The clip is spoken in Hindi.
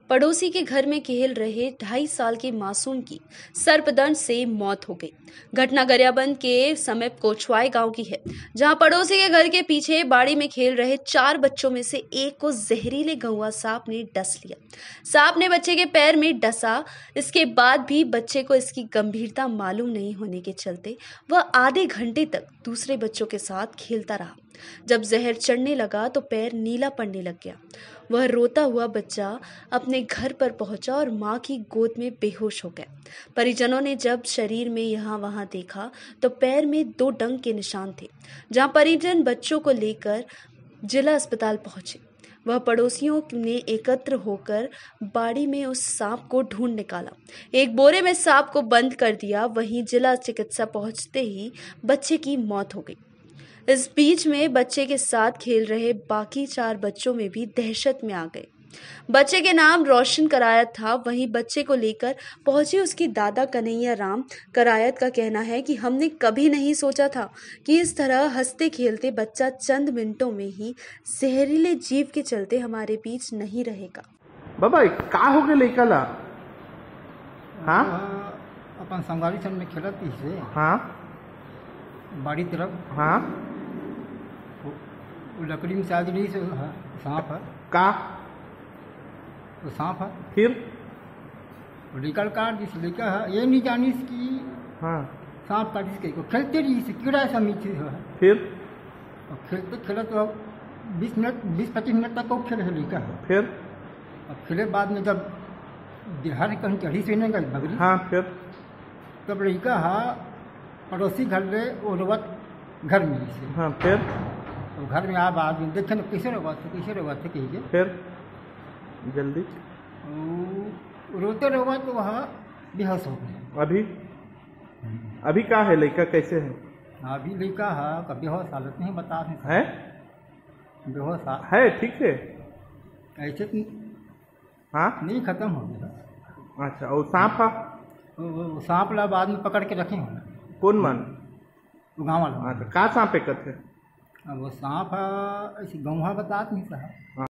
पड़ोसी के घर में खेल रहे 2.5 साल के मासूम की सर्पदंश से मौत हो गई। घटना गरियाबंद के समीप कोछवाई गांव की है, जहां पड़ोसी के घर के पीछे बाड़ी में खेल रहे 4 बच्चों में से एक को जहरीले गौवा सांप ने डस लिया। सांप ने बच्चे के पैर में डसा। इसके बाद भी बच्चे को इसकी गंभीरता मालूम नहीं होने के चलते वह आधे घंटे तक दूसरे बच्चों के साथ खेलता रहा। जब जहर चढ़ने लगा तो पैर नीला पड़ने लग गया। वह रोता हुआ बच्चा अपने घर पर पहुंचा और मां की गोद में बेहोश हो गया। परिजनों ने जब शरीर में यहाँ वहां देखा तो पैर में 2 डंक के निशान थे। जहां परिजन बच्चों को लेकर जिला अस्पताल पहुंचे, वह पड़ोसियों ने एकत्र होकर बाड़ी में उस सांप को ढूंढ निकाला। एक बोरे में सांप को बंद कर दिया। वहीं जिला चिकित्सा पहुंचते ही बच्चे की मौत हो गई। इस बीच में बच्चे के साथ खेल रहे बाकी 4 बच्चों में भी दहशत में आ गए। बच्चे के नाम रोशन करायत था। वहीं बच्चे को लेकर पहुंचे उसकी दादा कन्हैया राम करायत का कहना है कि हमने कभी नहीं सोचा था कि इस तरह हंसते खेलते बच्चा चंद मिनटों में ही जहरीले जीव के चलते हमारे बीच नहीं रहेगा। बाबा का हो गए लड़का ला? हाँ अपन संगारी सन में खेलत से हाँ बाड़ी तरफ हाँ वो लकड़ी में साज रही से सांप है का वो सांप है। फिर वो निकल काट जिस लेकर है ये नहीं जानी इसकी हाँ सांप काट इसके को खेलते रही से कीड़ा सा मीठे है। फिर और खेलते खेलते तो 20-25 मिनट तक वो खेल लेकर है। फिर और खेले बाद में जब बिहार कहीं चढ़ी से नहीं गई बगरी हाँ फिर तब लड़का है पड़ोसी घर ले वो रोवत घर में से हाँ फिर तो घर में आप आदमी देखे ना कैसे रोवा थे कहीं फिर जल्दी रोते रोवा तो वह बेहोश हो गया। अभी क्या है लड़का कैसे है? अभी लड़का है का बेहोश हालत नहीं बता है बेहोश है ठीक है ऐसे तो हाँ नहीं खत्म हो गया। अच्छा और सांप है? वो सांप ला बाद में पकड़ के रखे होना कौन मन वो गाँव वाला का सांप है? वो सांप है ऐसी गौहा बता नहीं सहा।